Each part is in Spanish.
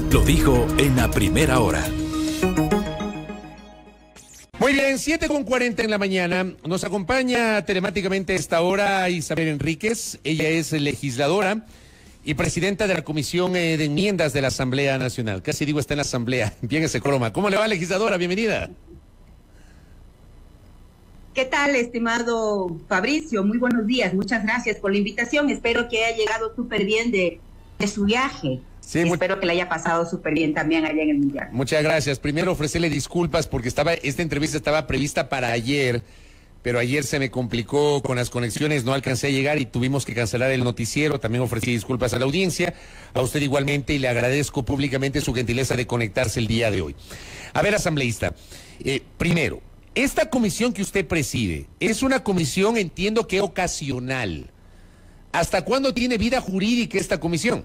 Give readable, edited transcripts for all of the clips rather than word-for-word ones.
Lo dijo en la primera hora. Muy bien, 7:40 en la mañana. Nos acompaña telemáticamente a esta hora Isabel Enríquez. Ella es legisladora y presidenta de la Comisión de Enmiendas de la Asamblea Nacional. Casi digo está en la Asamblea. Bien ese croma. ¿Cómo le va, legisladora? Bienvenida. ¿Qué tal, estimado Fabricio? Muy buenos días. Muchas gracias por la invitación. Espero que haya llegado súper bien de su viaje. Sí, espero que le haya pasado súper bien también allá en el Mundial. Muchas gracias. Primero ofrecerle disculpas porque esta entrevista estaba prevista para ayer, pero ayer se me complicó con las conexiones, no alcancé a llegar y tuvimos que cancelar el noticiero. También ofrecí disculpas a la audiencia, a usted igualmente, y le agradezco públicamente su gentileza de conectarse el día de hoy. A ver, asambleísta, primero, esta comisión que usted preside es una comisión, entiendo que ocasional. ¿Hasta cuándo tiene vida jurídica esta comisión?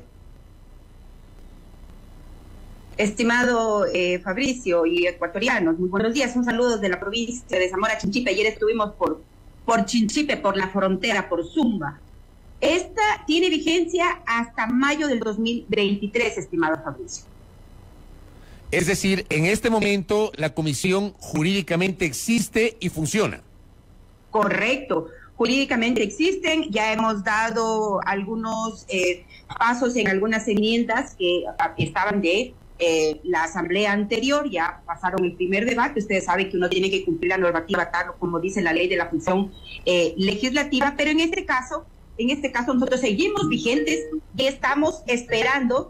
Estimado Fabricio y ecuatorianos, muy buenos días. Un saludo de la provincia de Zamora Chinchipe. Ayer estuvimos por Chinchipe, por la frontera, por Zumba. Esta tiene vigencia hasta mayo del 2023, estimado Fabricio. Es decir, en este momento la comisión jurídicamente existe y funciona. Correcto. Jurídicamente existen, ya hemos dado algunos pasos en algunas enmiendas que estaban de la asamblea anterior, ya pasaron el primer debate. Ustedes saben que uno tiene que cumplir la normativa tal como dice la ley de la función legislativa, pero en este caso nosotros seguimos vigentes y estamos esperando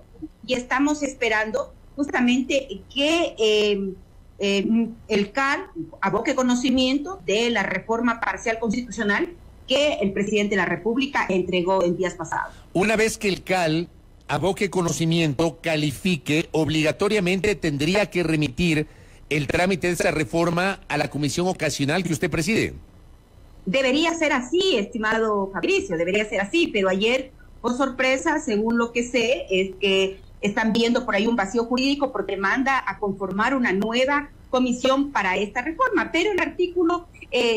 justamente que el CAL aboque conocimiento de la reforma parcial constitucional que el presidente de la República entregó en días pasados. Una vez que el CAL aboque conocimiento, califique, obligatoriamente tendría que remitir el trámite de esa reforma a la comisión ocasional que usted preside. Debería ser así, estimado Fabricio, debería ser así, pero ayer, por sorpresa, según lo que sé, es que están viendo por ahí un vacío jurídico porque manda a conformar una nueva comisión para esta reforma, pero el artículo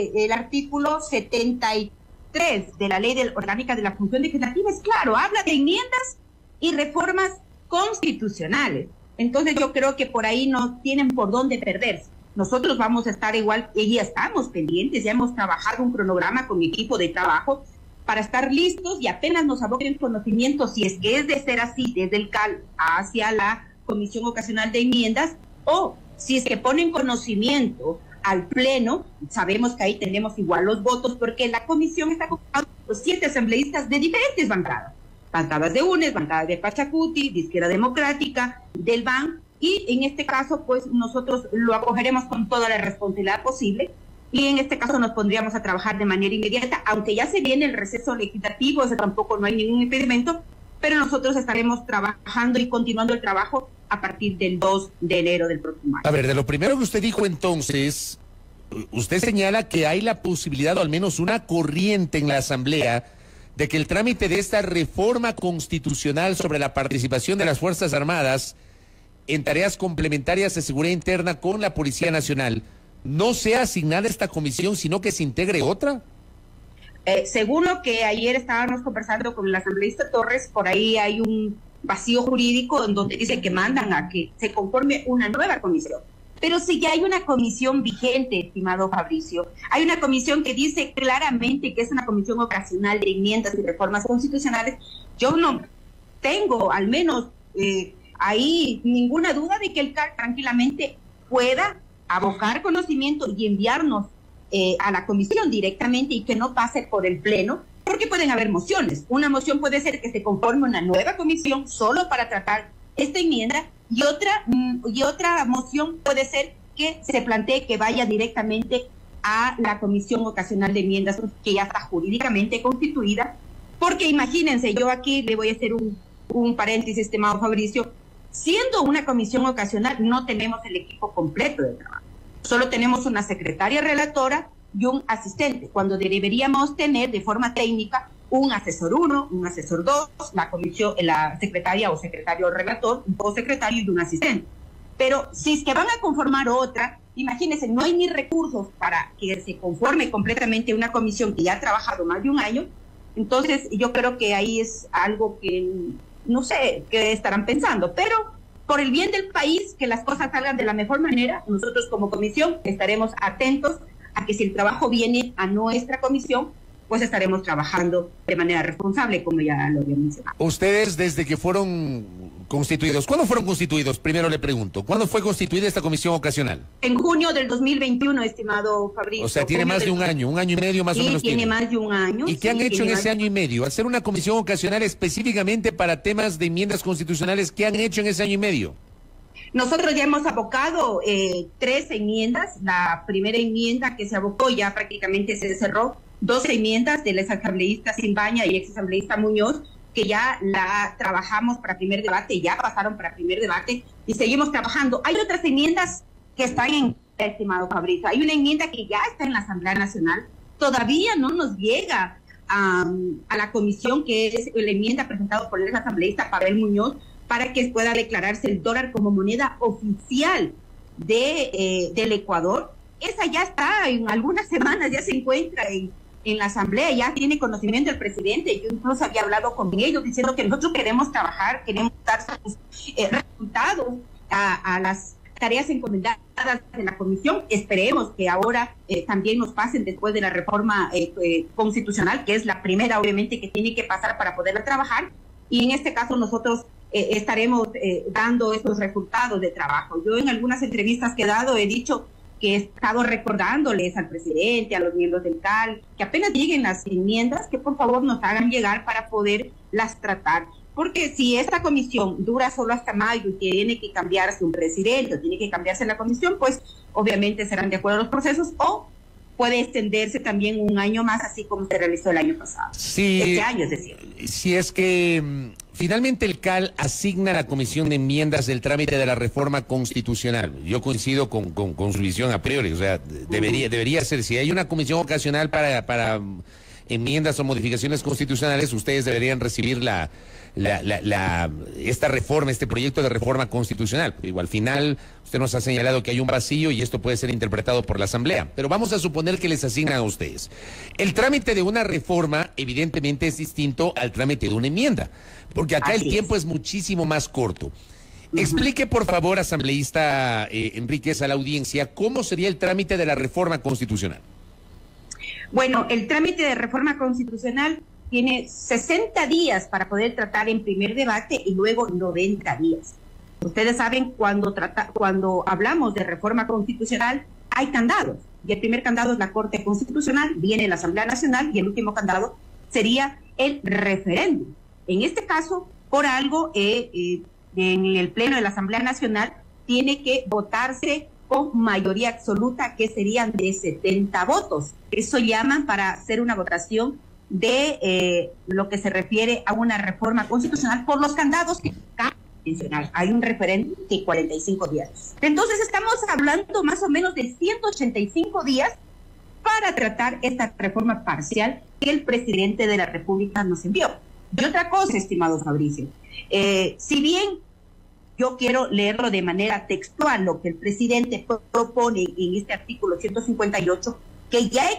73 de la Ley Orgánica de la Función Legislativa es claro, habla de enmiendas y reformas constitucionales. Entonces yo creo que por ahí no tienen por dónde perderse. Nosotros vamos a estar igual, y ya estamos pendientes, ya hemos trabajado un cronograma con mi equipo de trabajo para estar listos y apenas nos aboquen conocimiento, si es que es de ser así, desde el CAL hacia la Comisión Ocasional de Enmiendas, o si es que ponen conocimiento al Pleno, sabemos que ahí tenemos igual los votos, porque la comisión está conformada por 7 asambleístas de diferentes bancadas de UNES, bancadas de Pachacuti, de Izquierda Democrática, del BAN, y en este caso, pues nosotros lo acogeremos con toda la responsabilidad posible, y en este caso nos pondríamos a trabajar de manera inmediata, aunque ya se viene el receso legislativo, o sea, tampoco no hay ningún impedimento, pero nosotros estaremos trabajando y continuando el trabajo a partir del 2 de enero del próximo año. A ver, de lo primero que usted dijo entonces, usted señala que hay la posibilidad, o al menos una corriente en la Asamblea, de que el trámite de esta reforma constitucional sobre la participación de las Fuerzas Armadas en tareas complementarias de seguridad interna con la Policía Nacional no sea asignada esta comisión, sino que se integre otra. Según lo que ayer estábamos conversando con el asambleísta Torres, por ahí hay un vacío jurídico en donde dice que mandan a que se conforme una nueva comisión. Pero si ya hay una comisión vigente, estimado Fabricio, hay una comisión que dice claramente que es una comisión ocasional de enmiendas y reformas constitucionales, yo no tengo al menos ahí ninguna duda de que el CAL tranquilamente pueda abocar conocimiento y enviarnos a la comisión directamente y que no pase por el Pleno, porque pueden haber mociones. Una moción puede ser que se conforme una nueva comisión solo para tratar esta enmienda, y otra moción puede ser que se plantee que vaya directamente a la Comisión Ocasional de Enmiendas, que ya está jurídicamente constituida, porque imagínense, yo aquí le voy a hacer un paréntesis, estimado Fabricio, siendo una comisión ocasional no tenemos el equipo completo de trabajo, solo tenemos una secretaria relatora y un asistente, cuando deberíamos tener de forma técnica un asesor 1, un asesor 2, la secretaria o secretario relator, un co-secretario y un asistente. Pero si es que van a conformar otra, imagínense, no hay ni recursos para que se conforme completamente una comisión que ya ha trabajado más de un año. Entonces yo creo que ahí es algo que no sé qué estarán pensando, pero por el bien del país, que las cosas salgan de la mejor manera. Nosotros como comisión estaremos atentos a que si el trabajo viene a nuestra comisión, pues estaremos trabajando de manera responsable, como ya lo había mencionado. Ustedes desde que fueron constituidos, ¿cuándo fueron constituidos? Primero le pregunto, ¿cuándo fue constituida esta comisión ocasional? En junio del 2021, estimado Fabricio. O sea, tiene más de un año y medio más o menos. Sí, tiene más de un año. ¿Y qué han hecho en ese año y medio? Hacer una comisión ocasional específicamente para temas de enmiendas constitucionales, ¿qué han hecho en ese año y medio? Nosotros ya hemos abocado 3 enmiendas. La primera enmienda que se abocó ya prácticamente se cerró. 2 enmiendas del exasambleísta Simbaña y exasambleísta Muñoz, que ya la trabajamos para primer debate, ya pasaron para primer debate y seguimos trabajando. Hay otras enmiendas que están en, estimado Fabricio, hay una enmienda que ya está en la Asamblea Nacional, todavía no nos llega a la comisión, que es la enmienda presentada por el exasambleísta Pavel Muñoz, para que pueda declararse el dólar como moneda oficial del Ecuador. Esa ya está, en algunas semanas ya se encuentra en la Asamblea, ya tiene conocimiento el presidente. Yo incluso había hablado con ellos diciendo que nosotros queremos trabajar, queremos dar resultados a las tareas encomendadas de la comisión. Esperemos que ahora también nos pasen después de la reforma constitucional, que es la primera obviamente que tiene que pasar para poderla trabajar, y en este caso nosotros estaremos dando estos resultados de trabajo. Yo en algunas entrevistas que he dado he dicho que he estado recordándoles al presidente, a los miembros del CAL, que apenas lleguen las enmiendas, que por favor nos hagan llegar para poderlas tratar. Porque si esta comisión dura solo hasta mayo y tiene que cambiarse un presidente o tiene que cambiarse la comisión, pues obviamente serán de acuerdo a los procesos, o puede extenderse también un año más, así como se realizó el año pasado. Sí, este año, es decir. Si es que finalmente el CAL asigna a la Comisión de Enmiendas del trámite de la reforma constitucional. Yo coincido con su visión a priori, o sea, debería ser, si hay una comisión ocasional para enmiendas o modificaciones constitucionales, ustedes deberían recibir esta reforma, este proyecto de reforma constitucional. Digo, al final usted nos ha señalado que hay un vacío y esto puede ser interpretado por la Asamblea, pero vamos a suponer que les asignan a ustedes. El trámite de una reforma evidentemente es distinto al trámite de una enmienda, porque acá el tiempo es muchísimo más corto. Explique, por favor, asambleísta Enríquez, a la audiencia, cómo sería el trámite de la reforma constitucional. Bueno, el trámite de reforma constitucional tiene 60 días para poder tratar en primer debate y luego 90 días. Ustedes saben, cuando hablamos de reforma constitucional, hay candados. Y el primer candado es la Corte Constitucional, viene la Asamblea Nacional, y el último candado sería el referéndum. En este caso, por algo, en el Pleno de la Asamblea Nacional tiene que votarse con mayoría absoluta, que serían de 70 votos. Eso llaman para hacer una votación de lo que se refiere a una reforma constitucional por los candados que hay un referéndum de 45 días. Entonces estamos hablando más o menos de 185 días para tratar esta reforma parcial que el presidente de la República nos envió. Y otra cosa, estimado Fabricio, si bien yo quiero leerlo de manera textual, lo que el presidente propone en este artículo 158, que ya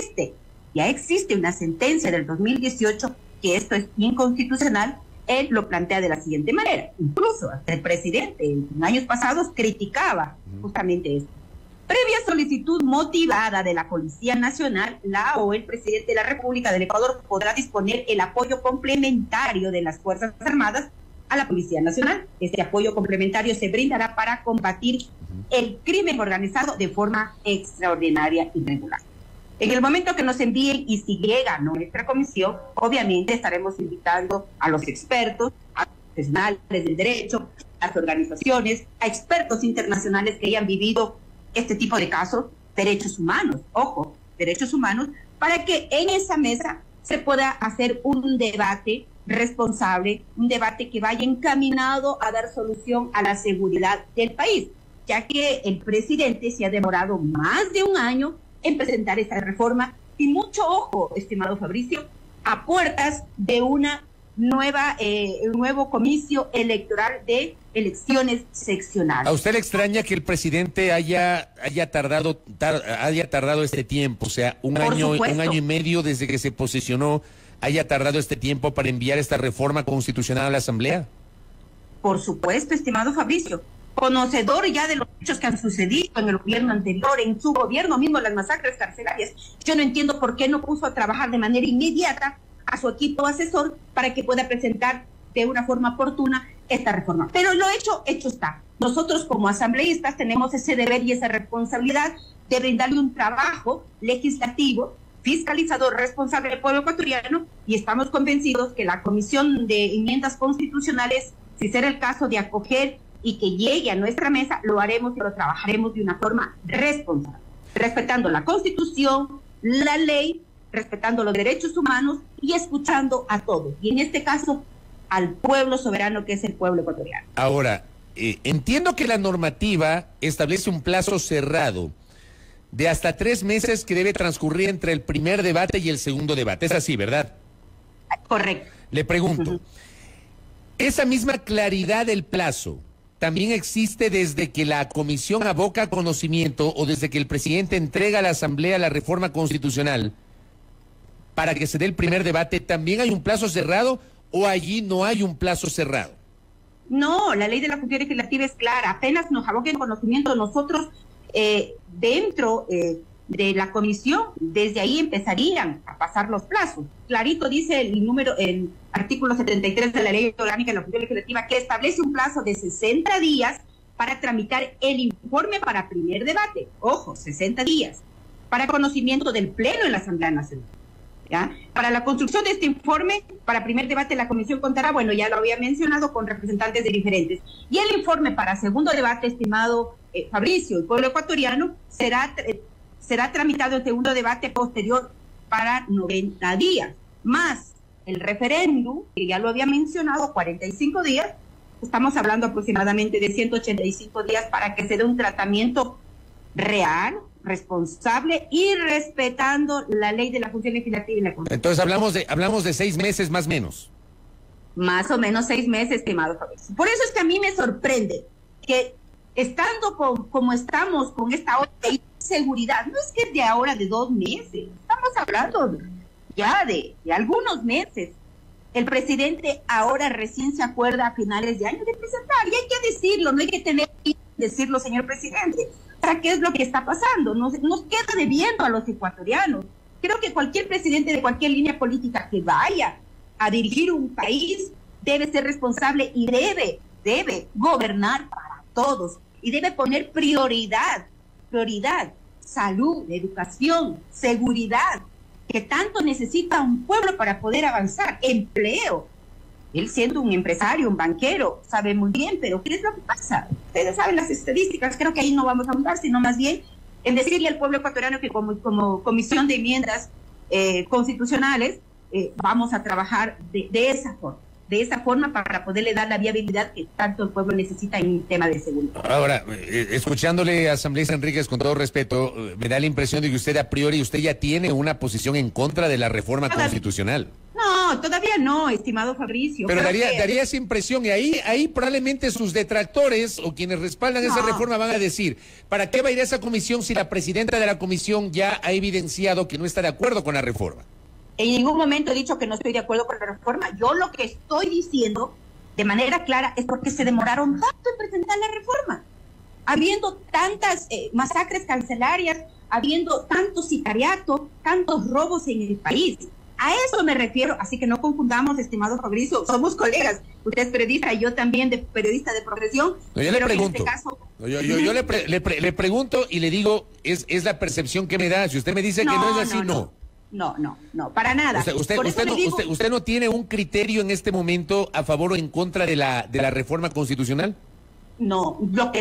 existe una sentencia del 2018 que esto es inconstitucional. Él lo plantea de la siguiente manera. Incluso el presidente en años pasados criticaba justamente esto. Previa solicitud motivada de la Policía Nacional, la o el presidente de la República del Ecuador podrá disponer el apoyo complementario de las Fuerzas Armadas a la Policía Nacional. Este apoyo complementario se brindará para combatir el crimen organizado de forma extraordinaria y regular. En el momento que nos envíen, y si llega a nuestra comisión, obviamente estaremos invitando a los expertos, a los profesionales del derecho, a las organizaciones, a expertos internacionales que hayan vivido este tipo de casos, derechos humanos, ojo, derechos humanos, para que en esa mesa se pueda hacer un debate responsable, un debate que vaya encaminado a dar solución a la seguridad del país, ya que el presidente se ha demorado más de un año en presentar esta reforma, y mucho ojo, estimado Fabricio, a puertas de una nueva, un nuevo comicio electoral de elecciones seccionales. ¿A usted le extraña que el presidente haya tardado este tiempo? O sea, un año y medio desde que se posesionó, haya tardado este tiempo para enviar esta reforma constitucional a la Asamblea. Por supuesto, estimado Fabricio, conocedor ya de los hechos que han sucedido en el gobierno anterior, en su gobierno mismo, las masacres carcelarias. Yo no entiendo por qué no puso a trabajar de manera inmediata a su equipo asesor para que pueda presentar de una forma oportuna esta reforma. Pero lo hecho está. Nosotros como asambleístas tenemos ese deber y esa responsabilidad de brindarle un trabajo legislativo, fiscalizador, responsable del pueblo ecuatoriano, y estamos convencidos que la Comisión de Enmiendas Constitucionales, si será el caso de acoger y que llegue a nuestra mesa, lo haremos y lo trabajaremos de una forma responsable, respetando la Constitución, la ley, respetando los derechos humanos y escuchando a todos. Y en este caso, al pueblo soberano que es el pueblo ecuatoriano. Ahora, entiendo que la normativa establece un plazo cerrado de hasta 3 meses que debe transcurrir entre el primer debate y el segundo debate. Es así, ¿verdad? Correcto. Le pregunto, ¿esa misma claridad del plazo también existe desde que la comisión aboca conocimiento o desde que el presidente entrega a la Asamblea la reforma constitucional para que se dé el primer debate? ¿También hay un plazo cerrado o allí no hay un plazo cerrado? No, la ley de la función legislativa es clara. Apenas nos aboquen conocimiento nosotros dentro de la comisión, desde ahí empezarían a pasar los plazos. Clarito dice el artículo 73 de la Ley Orgánica de la Función Legislativa, que establece un plazo de 60 días para tramitar el informe para primer debate. Ojo, 60 días. Para conocimiento del Pleno en la Asamblea Nacional. ¿Ya? Para la construcción de este informe, para primer debate, la comisión contará, bueno, ya lo había mencionado, con representantes de diferentes. Y el informe para segundo debate, estimado Fabricio, el pueblo ecuatoriano, será tramitado el segundo debate posterior para 90 días, más el referéndum, que ya lo había mencionado, 45 días, estamos hablando aproximadamente de 185 días para que se dé un tratamiento real, responsable y respetando la ley de la función legislativa y la Constitución. Entonces hablamos de 6 meses más o menos. Más o menos 6 meses, estimado Fabricio. Por eso es que a mí me sorprende que estando como estamos con esta ola de inseguridad, no es que es de ahora de 2 meses, estamos hablando ya de algunos meses. El presidente ahora recién se acuerda a finales de año de presentar, y hay que decirlo, no hay que tener que decirlo, señor presidente. ¿Para qué es lo que está pasando? Nos queda debiendo a los ecuatorianos. Creo que cualquier presidente de cualquier línea política que vaya a dirigir un país debe ser responsable y debe gobernar para todos y debe poner prioridad, salud, educación, seguridad, que tanto necesita un pueblo para poder avanzar, empleo. Él siendo un empresario, un banquero, sabe muy bien, pero ¿qué es lo que pasa? Ustedes saben las estadísticas, creo que ahí no vamos a ahondar, sino más bien en decirle al pueblo ecuatoriano que como Comisión de Enmiendas Constitucionales vamos a trabajar de esa forma para poderle dar la viabilidad que tanto el pueblo necesita en el tema de seguridad. Ahora, escuchándole a asambleísta Enríquez, con todo respeto, me da la impresión de que usted a priori ya tiene una posición en contra de la reforma constitucional. No, todavía no, estimado Fabricio. Pero daría esa impresión, y ahí probablemente sus detractores o quienes respaldan esa reforma van a decir, ¿para qué va a ir a esa comisión si la presidenta de la comisión ya ha evidenciado que no está de acuerdo con la reforma? En ningún momento he dicho que no estoy de acuerdo con la reforma. Yo lo que estoy diciendo de manera clara es porque se demoraron tanto en presentar la reforma. Habiendo tantas masacres carcelarias, habiendo tanto sicariato, tantos robos en el país. A eso me refiero, así que no confundamos, estimado Fabricio, somos colegas. Usted es periodista y yo también periodista de profesión. No, yo le pregunto, en este caso... yo le pregunto y le digo, es la percepción que me da. Si usted me dice que no es así, no. No, para nada. ¿Usted no tiene un criterio en este momento a favor o en contra de la reforma constitucional? No,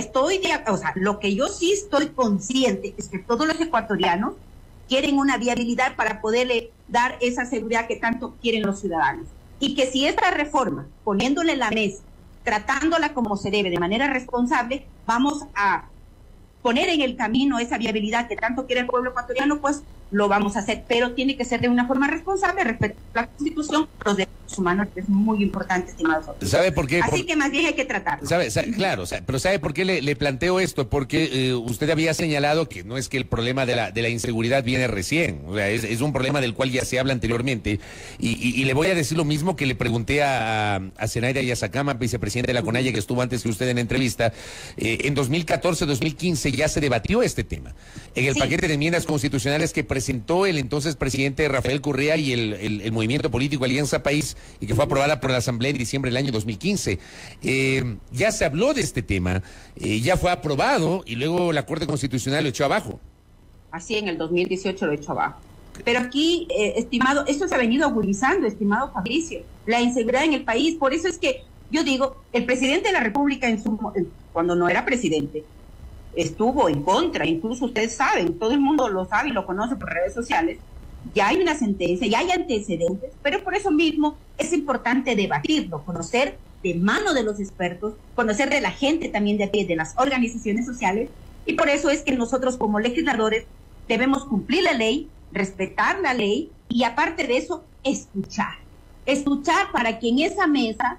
lo que yo sí estoy consciente es que todos los ecuatorianos quieren una viabilidad para poderle dar esa seguridad que tanto quieren los ciudadanos. Y que si esta reforma, poniéndole en la mesa, tratándola como se debe, de manera responsable, vamos a poner en el camino esa viabilidad que tanto quiere el pueblo ecuatoriano, pues lo vamos a hacer, pero tiene que ser de una forma responsable, respecto a la Constitución, los derechos humanos, que es muy importante, estimados. ¿Sabe por qué? Así que más bien hay que tratarlo. Claro, pero ¿sabe por qué le planteo esto? Porque usted había señalado que no es que el problema de la inseguridad viene recién, o sea, es un problema del cual ya se habla anteriormente, y le voy a decir lo mismo que le pregunté a Zenaida Yazacama, vicepresidenta de la CONAIE, que estuvo antes que usted en entrevista. En 2014-2015 ya se debatió este tema. En el paquete de enmiendas constitucionales que presentó el entonces presidente Rafael Correa y el movimiento político Alianza País, y que fue aprobada por la Asamblea en diciembre del año 2015. Ya se habló de este tema, ya fue aprobado y luego la Corte Constitucional lo echó abajo. Así en el 2018 lo echó abajo. Pero aquí, estimado, esto se ha venido agudizando, estimado Fabricio, la inseguridad en el país. Por eso es que yo digo, el presidente de la República, cuando no era presidente, estuvo en contra, incluso ustedes saben, todo el mundo lo sabe y lo conoce por redes sociales, ya hay una sentencia, ya hay antecedentes, pero por eso mismo es importante debatirlo, conocer de mano de los expertos, conocer de la gente también de pie, de las organizaciones sociales, y por eso es que nosotros como legisladores debemos cumplir la ley, respetar la ley, y aparte de eso, escuchar para que en esa mesa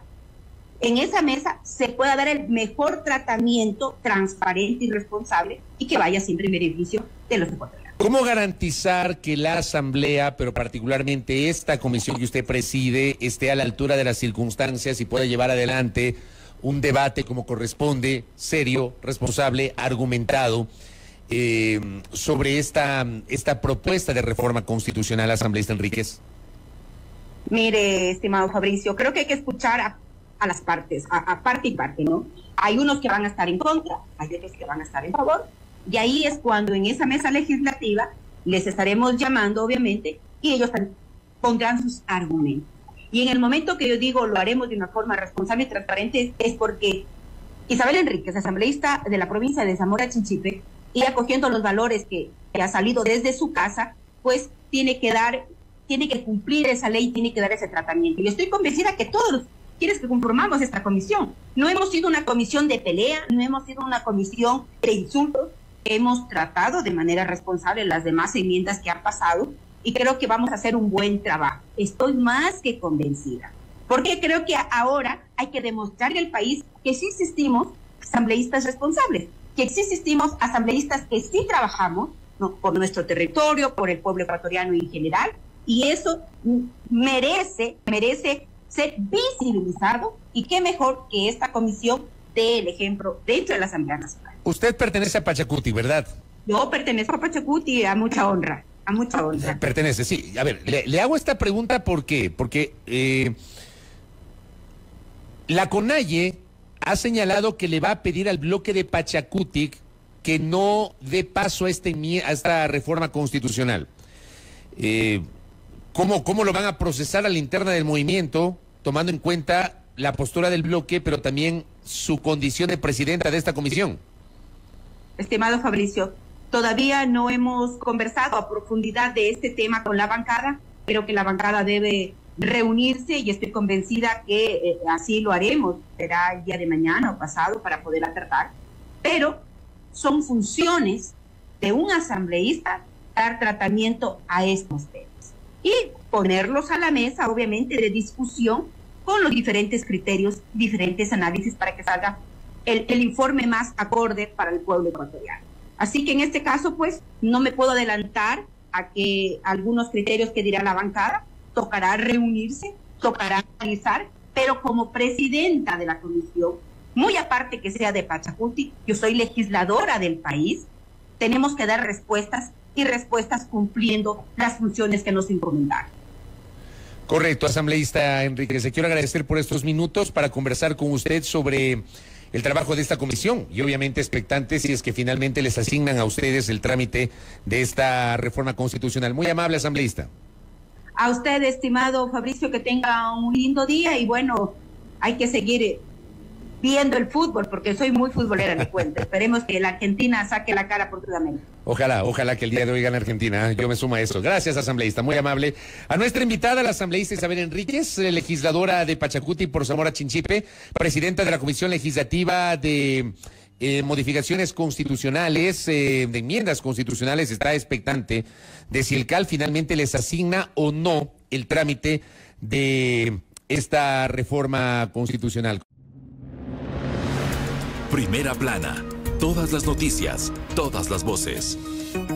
se pueda dar el mejor tratamiento transparente y responsable y que vaya siempre en beneficio de los ecuatorianos. ¿Cómo garantizar que la Asamblea, pero particularmente esta comisión que usted preside, esté a la altura de las circunstancias y pueda llevar adelante un debate como corresponde, serio, responsable, argumentado, sobre esta propuesta de reforma constitucional, asambleísta Enríquez? Mire, estimado Fabricio, creo que hay que escuchar a las partes, a parte y parte, ¿no? Hay unos que van a estar en contra, hay otros que van a estar en favor, y ahí es cuando en esa mesa legislativa les estaremos llamando, obviamente, y ellos pondrán sus argumentos. Y en el momento que yo digo lo haremos de una forma responsable y transparente, es porque Isabel Enríquez, asambleísta de la provincia de Zamora Chinchipe, y acogiendo los valores que ha salido desde su casa, pues tiene que cumplir esa ley, tiene que dar ese tratamiento. Y estoy convencida que todos los quienes que conformamos esta comisión, no hemos sido una comisión de pelea, no hemos sido una comisión de insultos, hemos tratado de manera responsable las demás enmiendas que han pasado y creo que vamos a hacer un buen trabajo. Estoy más que convencida, porque creo que ahora hay que demostrarle al país que sí existimos asambleístas responsables, que sí existimos asambleístas que sí trabajamos, ¿no?, por nuestro territorio, por el pueblo ecuatoriano en general, y eso merece ser visibilizado, y qué mejor que esta comisión dé el ejemplo dentro de la Asamblea Nacional. Usted pertenece a Pachacuti, ¿verdad? Yo pertenezco a Pachacuti, a mucha honra, Pertenece, sí. A ver, le hago esta pregunta, ¿por qué? Porque la CONAIE ha señalado que le va a pedir al bloque de Pachacuti que no dé paso a esta reforma constitucional. ¿Cómo lo van a procesar a la interna del movimiento, tomando en cuenta la postura del bloque, pero también su condición de presidenta de esta comisión? Estimado Fabricio, todavía no hemos conversado a profundidad de este tema con la bancada. Creo que la bancada debe reunirse y estoy convencida que así lo haremos. Será el día de mañana o pasado para poderla tratar. Pero son funciones de un asambleísta dar tratamiento a estos temas y ponerlos a la mesa, obviamente, de discusión con los diferentes criterios, diferentes análisis para que salga el informe más acorde para el pueblo ecuatoriano. Así que en este caso, pues, no me puedo adelantar a que algunos criterios que dirá la bancada, tocará reunirse, tocará analizar, pero como presidenta de la comisión, muy aparte que sea de Pachacuti, yo soy legisladora del país, tenemos que dar respuestas y respuestas cumpliendo las funciones que nos encomendaron. Correcto, asambleísta Enríquez, le quiero agradecer por estos minutos para conversar con usted sobre el trabajo de esta comisión y obviamente expectantes si es que finalmente les asignan a ustedes el trámite de esta reforma constitucional. Muy amable, asambleísta. A usted, estimado Fabricio, que tenga un lindo día y bueno, hay que seguir viendo el fútbol porque soy muy futbolera, le cuento. Esperemos que la Argentina saque la cara por Sudamérica. Ojalá que el día de hoy gane Argentina. Yo me sumo a eso. Gracias, asambleísta, muy amable. A nuestra invitada, la asambleísta Isabel Enríquez, legisladora de Pachacuti por Zamora Chinchipe, presidenta de la Comisión Legislativa de modificaciones constitucionales, de enmiendas constitucionales, está expectante de si el CAL finalmente les asigna o no el trámite de esta reforma constitucional. Primera plana. Todas las noticias, todas las voces.